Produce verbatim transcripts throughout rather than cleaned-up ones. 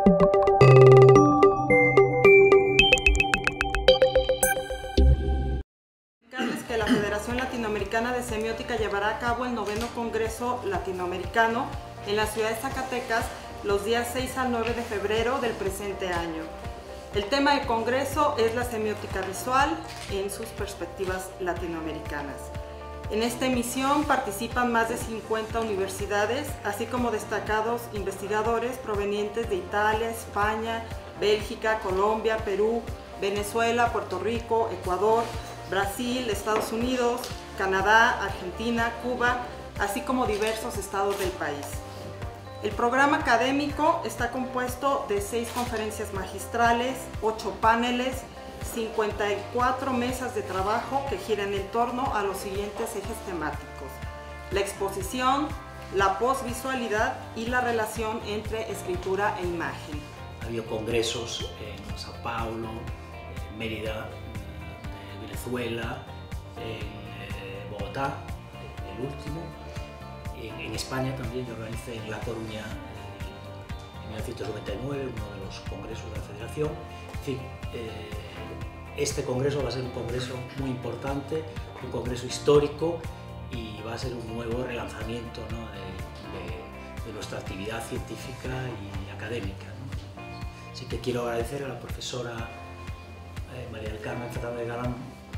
Que la Federación Latinoamericana de Semiótica llevará a cabo el noveno Congreso Latinoamericano en la ciudad de Zacatecas los días seis al nueve de febrero del presente año. El tema del Congreso es la semiótica visual en sus perspectivas latinoamericanas. En esta emisión participan más de cincuenta universidades, así como destacados investigadores provenientes de Italia, España, Bélgica, Colombia, Perú, Venezuela, Puerto Rico, Ecuador, Brasil, Estados Unidos, Canadá, Argentina, Cuba, así como diversos estados del país. El programa académico está compuesto de seis conferencias magistrales, ocho paneles, cincuenta y cuatro mesas de trabajo que giran en torno a los siguientes ejes temáticos: la exposición, la posvisualidad y la relación entre escritura e imagen. Ha habido congresos en Sao Paulo, en Mérida, Venezuela, en eh, Bogotá, el último, en, en España también. Yo organicé en La Coruña eh, en mil novecientos noventa y nueve uno de los congresos de la Federación. En fin, eh, este congreso va a ser un congreso muy importante, un congreso histórico, y va a ser un nuevo relanzamiento, ¿no?, de, de, de nuestra actividad científica y académica, ¿no? Así que quiero agradecer a la profesora eh, María del Carmen Fernández Galán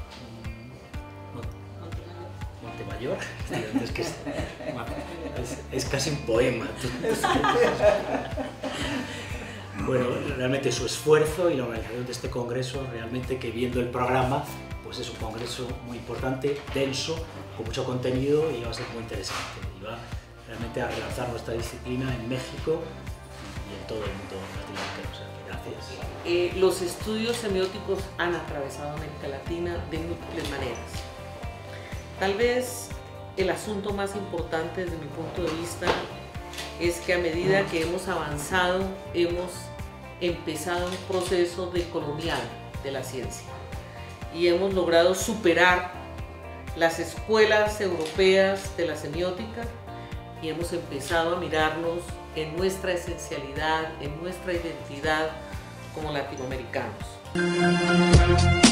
Montemayor, es, que es, es, es casi un poema. Bueno, realmente su esfuerzo y la organización de este congreso, realmente que viendo el programa, pues es un congreso muy importante, denso, con mucho contenido, y va a ser muy interesante. Y va realmente a relanzar nuestra disciplina en México y en todo el mundo latinoamericano. O sea, gracias. Eh, los estudios semióticos han atravesado América Latina de múltiples maneras. Tal vez el asunto más importante desde mi punto de vista es que a medida que hemos avanzado, hemos empezado un proceso decolonial de la ciencia y hemos logrado superar las escuelas europeas de la semiótica y hemos empezado a mirarnos en nuestra esencialidad, en nuestra identidad como latinoamericanos.